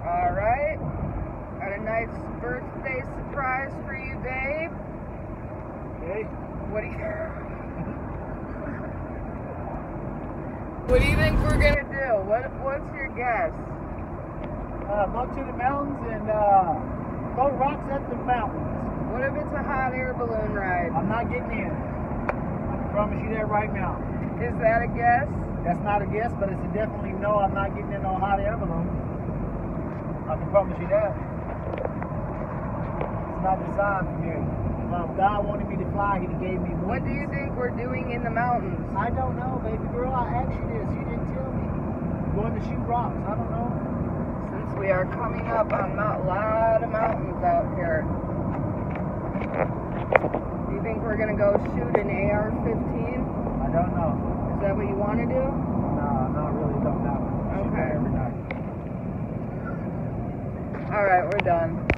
Alright. Got a nice birthday surprise for you, babe. Okay. What do you think we're gonna do? What's your guess? Go to the mountains and throw rocks at the mountains. What if it's a hot air balloon ride? I'm not getting in. I can promise you that right now. Is that a guess? That's not a guess, but it's a definitely no. I'm not getting in on hot air balloon. I can promise you that. It's not designed for me. If God wanted me to fly, He gave me wings. What do you think we're doing in the mountains? I don't know, baby girl. I asked you this. You didn't tell me. Going to shoot rocks. I don't know. Since we are coming up on a lot of mountains out here. Do you think we're gonna go shoot an AR-15? I don't know. Is that what you want to do? No, not really. Don't know. Okay. Every night. Alright, we're done.